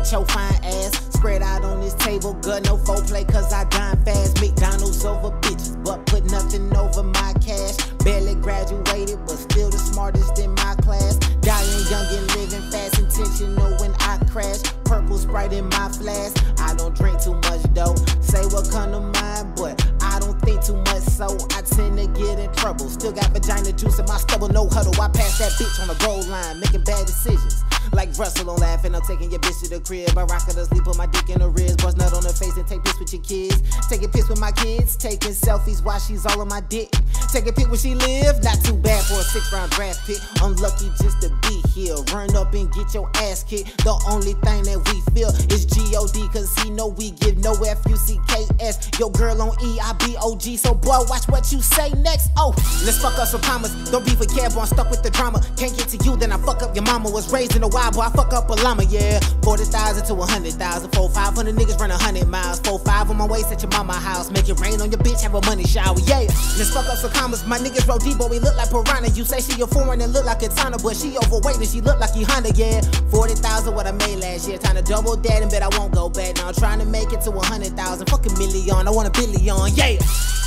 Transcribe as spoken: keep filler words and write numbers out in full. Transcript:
with your fine ass. Spread out on this table, good, no foreplay, cause I dine fast. McDonald's over bitches, but put nothing over my cash. Barely graduated, but still the smartest in my class. Dying young and living fast, intentional when I crash. Purple Sprite in my flask. I don't drink too much though. Say what come to mind, but I don't think too much, so I tend to get in trouble. Still got vagina juice in my stubble, no huddle. I pass that bitch on the goal line, making bad decisions. Like Russell, don't laugh and I'm taking your bitch to the crib. I rock her to sleep, put my dick in her ribs. Bust nut on her face and take piss with your kids. Taking piss with my kids, taking selfies while she's all on my dick. Take a pic where she live, not too bad for a six round draft pick. Unlucky just to be here, run up and get your ass kicked. The only thing that we feel is G O D, cause he know we give no F U C K S. Your girl on E, I B O G, so boy watch what you say next. Oh, let's fuck up some commas, don't be for care, boy I'm stuck with the drama. Can't get to you, then I fuck up your mama. Was raised in a wild boy, I fuck up a llama, yeah. Forty thousand to a hundred thousand, four five hundred niggas run a hundred miles. Four five on my waist at your mama house, make it rain on your bitch, have a money shower, yeah. Let's fuck up some commas, my niggas roll deep, boy we look like piranha. You say she a foreign and look like a Katana, but she overweight and she look like he Honda, yeah. Forty thousand what I made last year, time to double that and bet I won't go back. Now I'm trying to make it to a hundred thousand, fucking million, I want a billion, yeah.